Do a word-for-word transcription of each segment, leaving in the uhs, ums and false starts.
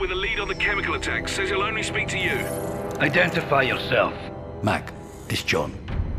with a lead on the chemical attack. Says he'll only speak to you. Identify yourself. Mac, it's John.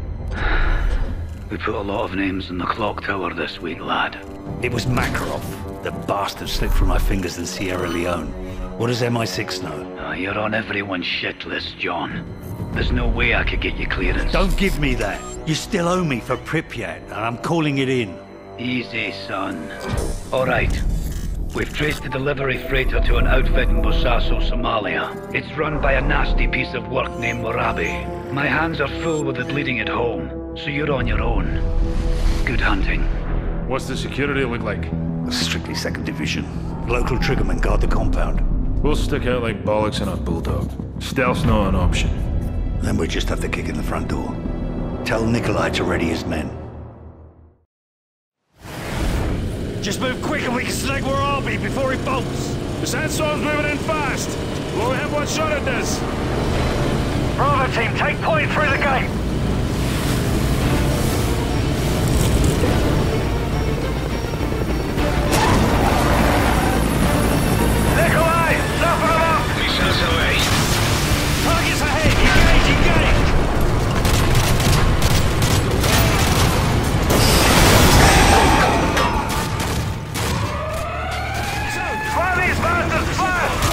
We put a lot of names in the clock tower this week, lad. It was Makarov. The bastard slipped through my fingers in Sierra Leone. What does M I six know? Oh, you're on everyone's shit list, John. There's no way I could get you clearance. Don't give me that. You still owe me for Pripyat, and I'm calling it in. Easy, son. All right. We've traced the delivery freighter to an outfit in Bosaso, Somalia. It's run by a nasty piece of work named Waraabe. My hands are full with it leading it home, so you're on your own. Good hunting. What's the security look like? Strictly second division. Local triggermen guard the compound. We'll stick out like bollocks in a bulldog. Stealth's not an option. Then we just have to kick in the front door. Tell Nikolai to ready his men. Just move quick and we can snag Waraabe before he bolts! The sandstorm's moving in fast! We'll only have one shot at this! Bravo team, take point through the gate! Nikolai! Soften them up! Missiles away. Targets ahead! Engage! Engage! Fire these bastards! Fire!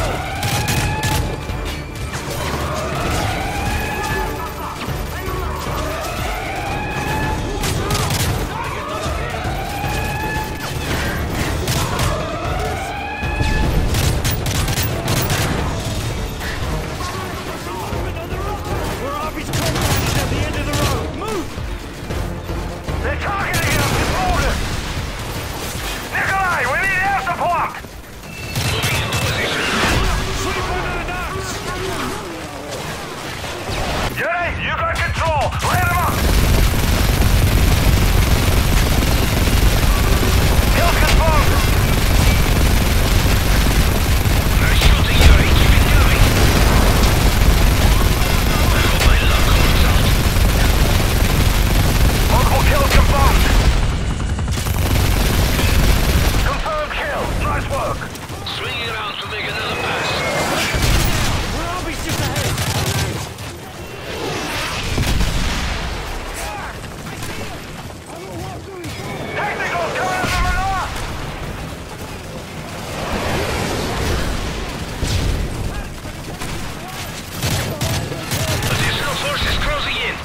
Waraabe's compound is at the end of the road! Move! They're targeting us! It's orders! Nikolai, we need air support! Sweep under the docks! Yuri, you got control! Land them up! Kill confirmed! Nice shot at Yuri. Keep it going. I hope my luck holds out. Multiple kills confirmed! Confirmed kill! Nice work! Swing it around to make another pass. Waraabe's just ahead! Technical coming from the north! Additional forces closing in.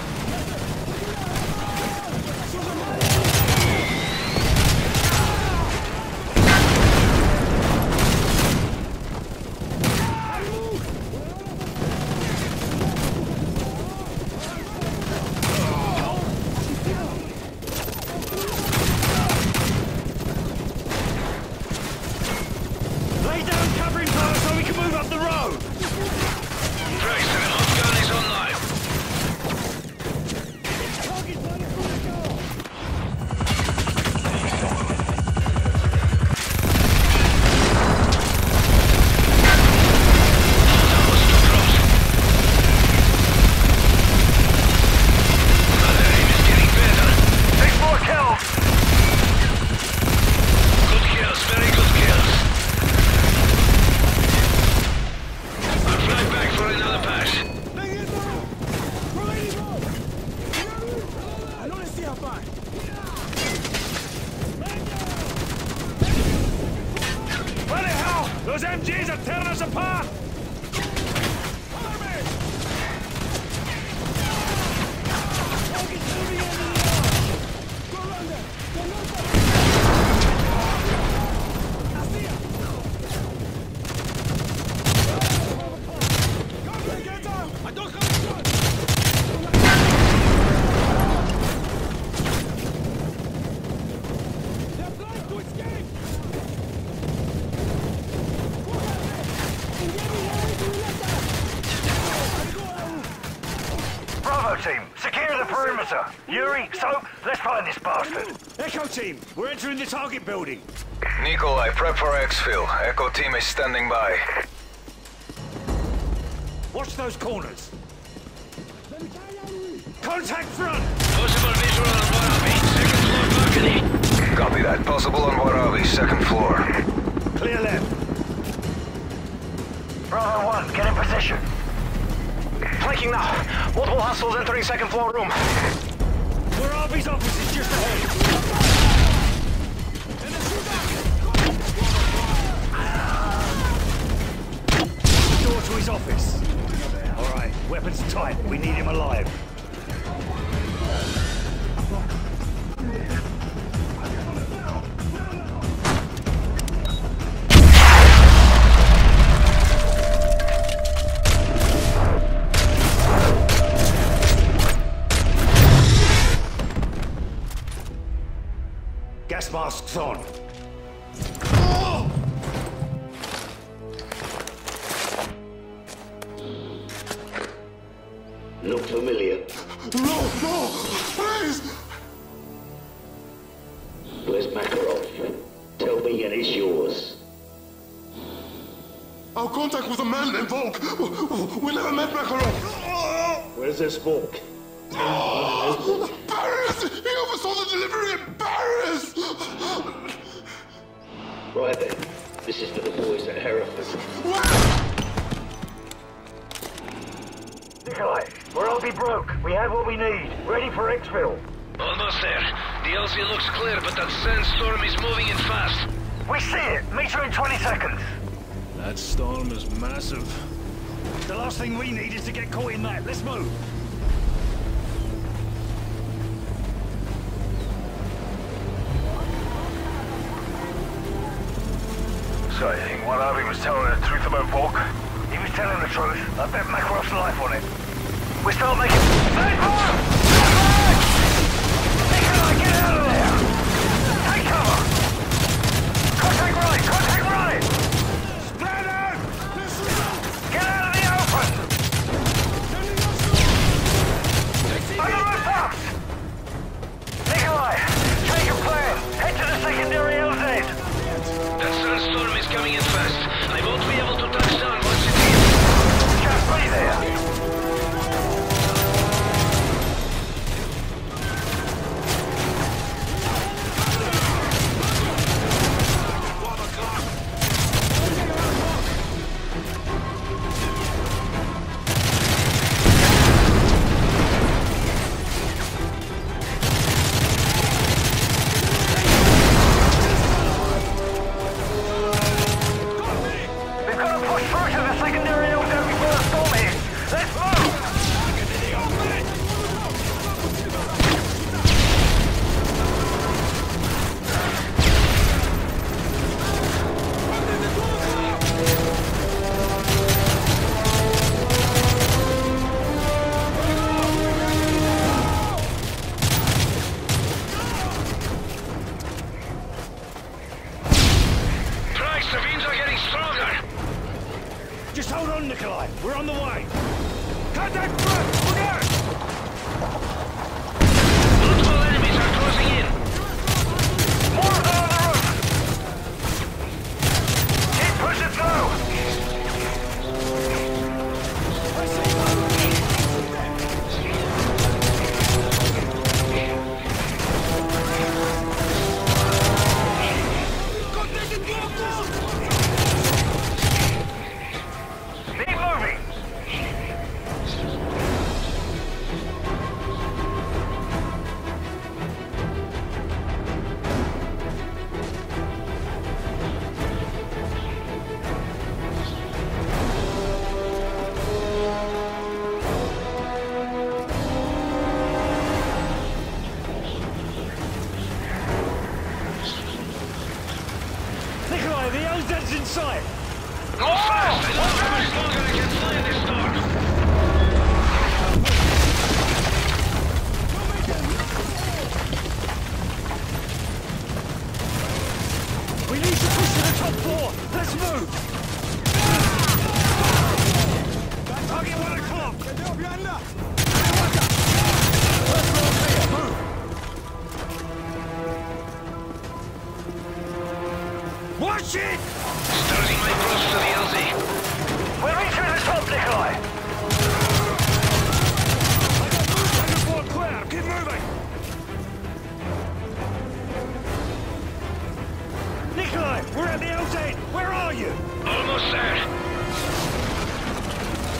Lay down covering fire so we can move up the road! Trace and hot gun is online. That was too close. Our aim is getting better. Six more kills! Good kills, very good kills. I'll fly back for another pass. Bloody hell! Those M Gs are tearing us apart! Bravo team, secure the perimeter! Yuri, so, let's find this bastard! Echo team, we're entering the target building. Nikolai, prep for exfil. Echo team is standing by. Watch those corners! Contact front! Possible visual on Waraabe, second floor balcony. Copy that. Possible on Waraabe, second floor. Clear left. position. Flanking now. Multiple hostiles entering second floor room. Waraabe's office is just ahead. Door to his office. All right, weapons tight. We need him alive. Gas masks on. Look familiar. No, no, please! Where's Makarov? Tell me and it's yours. Our contact was a man named Volk. We never met Makarov. Where's this Volk? Paris! He oversaw the delivery in Paris! Right then. This is for the boys at Hereford. Nikolai, Waraabe broke. We have what we need. Ready for exfil. Almost there. The L Z looks clear, but that sandstorm is moving in fast. We see it. Meet you in twenty seconds. That storm is massive. The last thing we need is to get caught in that. Let's move. So you think Waraabe was telling the truth about Volk? He was telling the truth. I bet Makarov's life on it. We start making... Hey, fire! Nikolai, get out of there! Take cover! Contact right! Contact right! Spread out! Get out of the open! On the rooftops! Nikolai, take your plan. Head to the secondary L Z. That sandstorm is coming in fast. I won't be able to touch down once it hits. Just be there. Just hold on, Nikolai. We're on the way. Contact front! Look out! Multiple enemies are closing in. More of them on the roof! Keep pushing through! I see one! Keep moving! Nikolai, the L Z's in sight! Go fast! I don't know how much longer I can fly in this storm. We need to push to the top floor! Let's move! Target one o'clock! First floor clear, move! Watch it! Starting my approach to the L Z. We're reaching the top, Nikolai! I got moved second floor clear! Keep moving! Nikolai, we're at the L Z! Where are you? Almost there.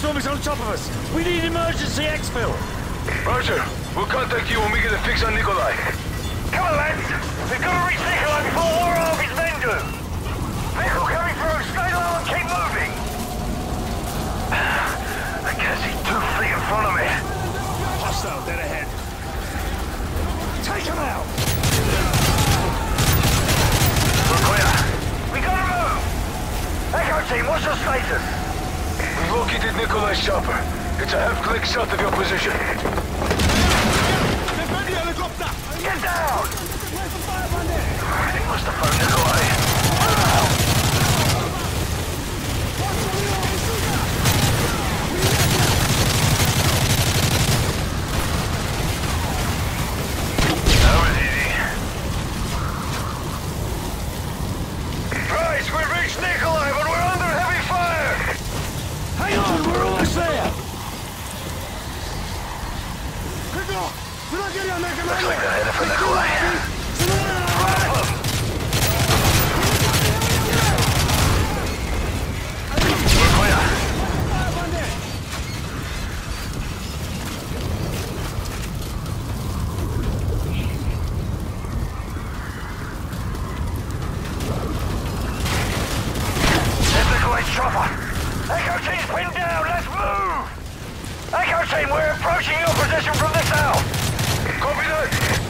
sandstorm is on top of us. We need emergency exfil. Roger. We'll contact you when we get a fix on Nikolai. Come on, lads. We've got to reach Nikolai before Waraabe's men do. Vehicle coming through. Stay low and keep moving. I can't see two feet in front of me. Hostile dead ahead. Take him out. We're clear. We gotta move. Echo team, what's your status? We've located Nikolai's chopper. It's a half-click south of your position. Get down! They must have found Nikolai. That was easy. Christ, we've reached Nikolai, but we're under heavy fire! Hang on, we're almost there! Looks like they're headed for Nikolai. We're clear. There's Nikolai's chopper. Echo team's pinned down. Let's move. Echo team, we're approaching your position from the south. Copy that!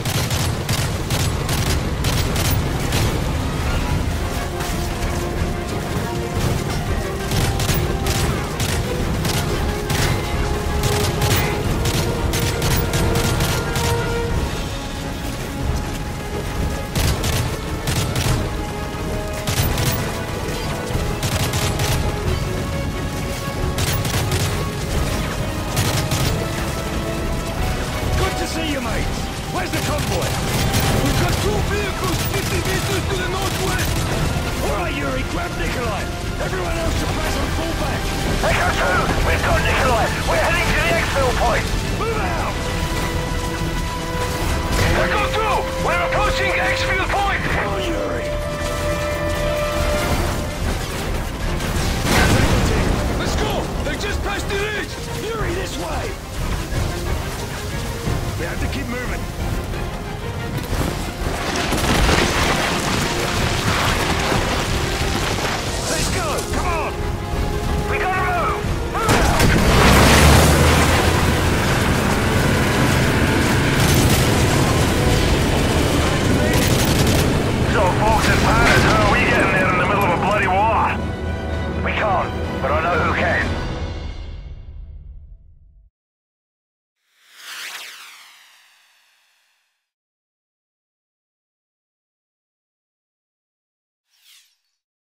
Good to see you, mate. Where's the convoy? We've got two vehicles, fifty meters to the northwest! All right, Yuri, grab Nikolai. Everyone else to press and pull back. Echo two, we've got Nikolai. We're heading to the exfil point. Move out! Echo two! We're approaching exfil point! Oh, Yuri! Let's go! They just passed the ridge! Yuri, this way! We have to keep moving.